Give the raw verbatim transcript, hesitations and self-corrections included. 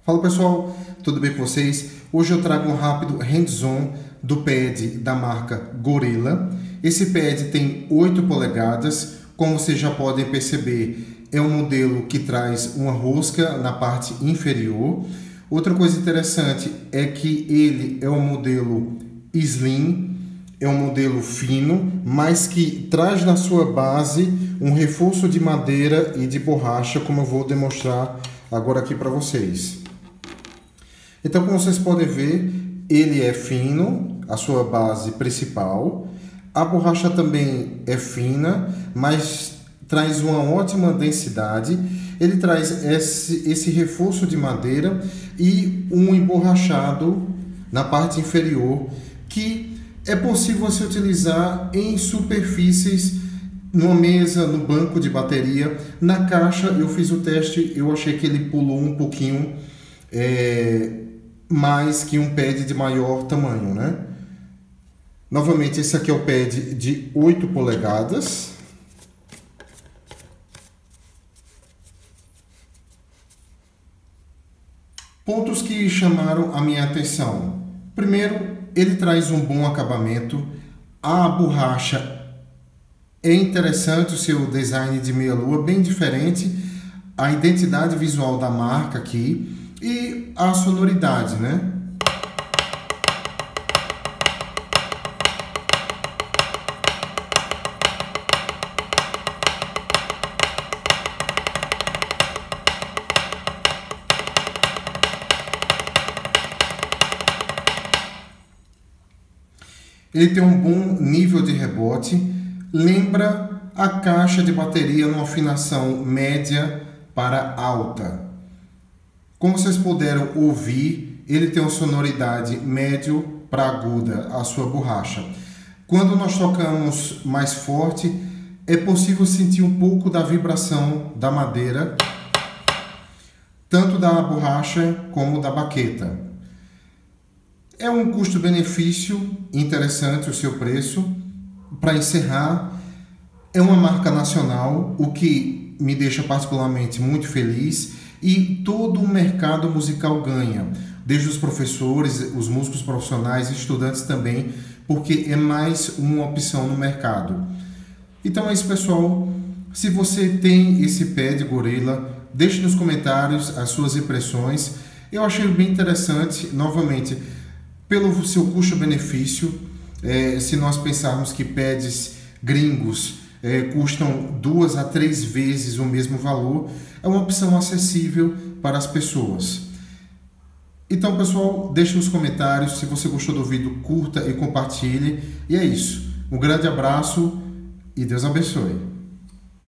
Fala pessoal, tudo bem com vocês? Hoje eu trago um rápido hands-on do pad da marca Gorilla. Esse pad tem oito polegadas, como vocês já podem perceber, é um modelo que traz uma rosca na parte inferior. Outra coisa interessante é que ele é um modelo slim, é um modelo fino, mas que traz na sua base um reforço de madeira e de borracha, como eu vou demonstrar agora aqui para vocês. Então, como vocês podem ver, ele é fino, a sua base principal. A borracha também é fina, mas traz uma ótima densidade. Ele traz esse, esse reforço de madeira e um emborrachado na parte inferior, que é possível você utilizar em superfícies, numa mesa, no banco de bateria. Na caixa eu fiz o teste, eu achei que ele pulou um pouquinho é, mais que um pad de maior tamanho, né? Novamente, esse aqui é o pad de oito polegadas. Pontos que chamaram a minha atenção. Primeiro, ele traz um bom acabamento. A borracha é interessante, o seu design de meia-lua, bem diferente. A identidade visual da marca aqui e a sonoridade, né? Ele tem um bom nível de rebote, lembra a caixa de bateria numa afinação média para alta. Como vocês puderam ouvir, ele tem uma sonoridade médio para aguda, a sua borracha. Quando nós tocamos mais forte, é possível sentir um pouco da vibração da madeira, tanto da borracha como da baqueta. É um custo-benefício interessante o seu preço. Para encerrar, é uma marca nacional, o que me deixa particularmente muito feliz, e todo o mercado musical ganha, desde os professores, os músicos profissionais e estudantes também, porque é mais uma opção no mercado. Então é isso, pessoal. Se você tem esse pad Gorilla, deixe nos comentários as suas impressões. Eu achei bem interessante, novamente, pelo seu custo-benefício. É, se nós pensarmos que pads gringos é, custam duas a três vezes o mesmo valor, é uma opção acessível para as pessoas. Então, pessoal, deixe nos comentários. Se você gostou do vídeo, curta e compartilhe. E é isso. Um grande abraço e Deus abençoe.